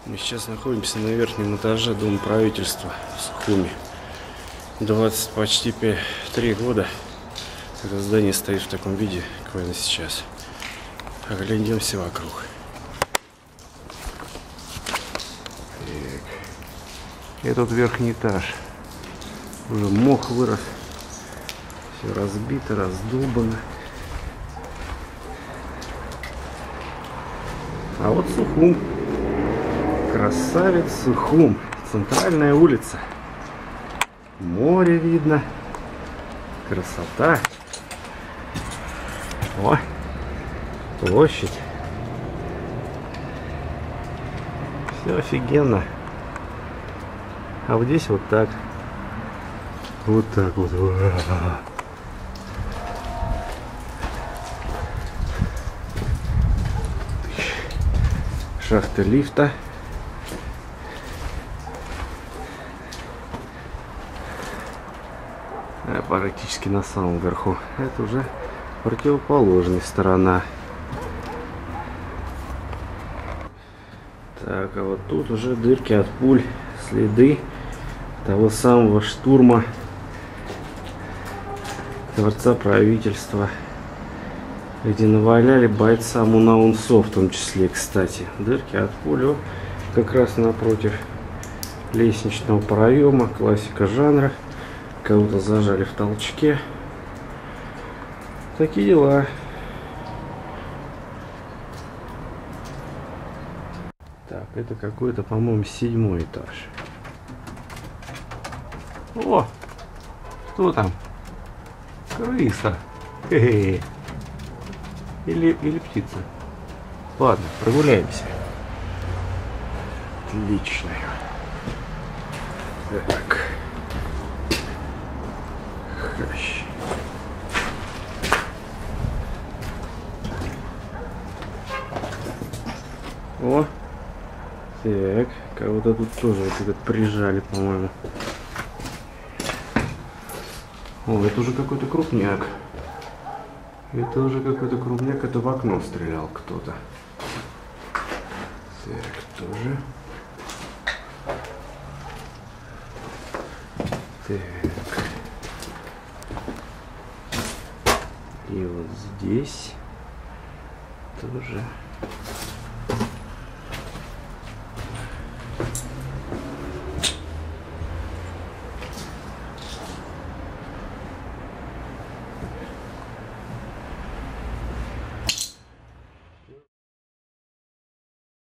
Мы сейчас находимся на верхнем этаже Дома правительства в Сухуми. 20 почти 3 года это здание стоит в таком виде, какое оно сейчас. Оглядимся вокруг. Так. Этот верхний этаж. Уже мох вырос. Все разбито, раздолбано. А вот Сухум. Красавец Сухум. Центральная улица. Море видно. Красота. О, площадь. Все офигенно. А вот здесь вот так. Вот так вот. Шахта лифта. Практически на самом верху. Это уже противоположная сторона. Так, а вот тут уже дырки от пуль, следы того самого штурма Дворца правительства, где наваляли бойцам УНАУНСО, в том числе, кстати. Дырки от пуль как раз напротив лестничного проема, классика жанра. Кого-то зажали в толчке. Такие дела. Так, это какой-то, по-моему, 7-й этаж. О! Что там? Крыса. Хе-хе. Или птица. Ладно, прогуляемся. Отлично. Так. О, так, кого-то тут тоже вот прижали, по-моему. О, это уже какой-то крупняк. Это уже какой-то крупняк, это в окно стрелял кто-то. Так, тоже. Так. И вот здесь тоже.